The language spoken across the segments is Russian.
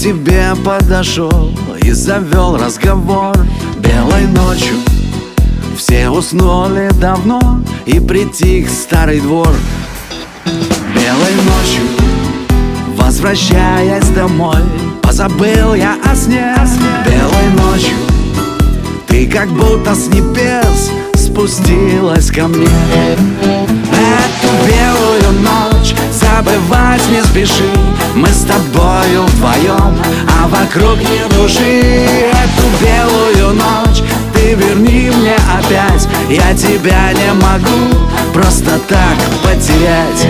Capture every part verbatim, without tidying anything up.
тебе подошел и завел разговор. Белой ночью все уснули давно, и притих старый двор. Белой ночью, возвращаясь домой, позабыл я о сне. Белой ночью ты как будто с небес спустилась ко мне. Эту белую ночь забывать не спеши, мы с тобою вдвоем, а вокруг нет души. Эту белую ночь ты верни мне опять, я тебя не могу просто так потерять.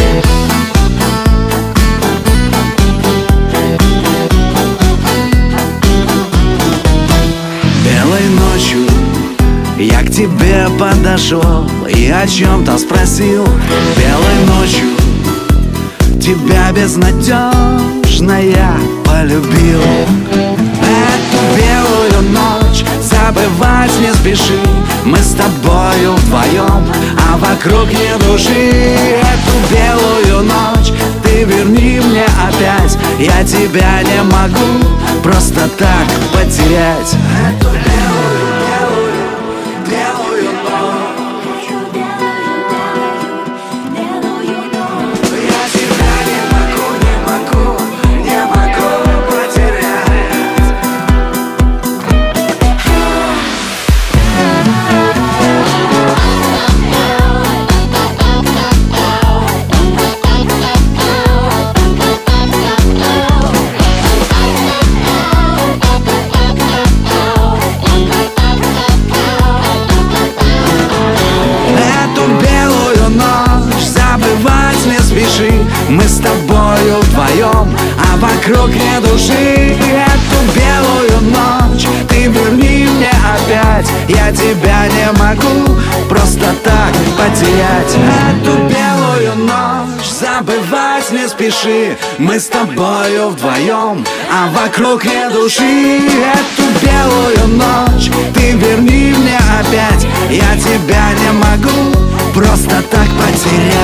Белой ночью я к тебе подошел и о чем-то спросил. Белой ночью тебя безнадежно я полюбил. Эту белую ночь забывать не спеши, мы с тобою вдвоем, а вокруг нет души. Эту белую ночь ты верни мне опять, я тебя не могу просто так потерять. Эту белую, белую, белую ночь я тебя не могу, не могу, не могу потерять. Мы с тобою вдвоем, а вокруг нет души. Эту белую ночь ты верни мне опять, я тебя не могу просто так потерять. Эту белую ночь забывать не спеши, мы с тобою вдвоем, а вокруг нет души. Эту белую ночь ты верни мне опять, я тебя не могу просто так потерять.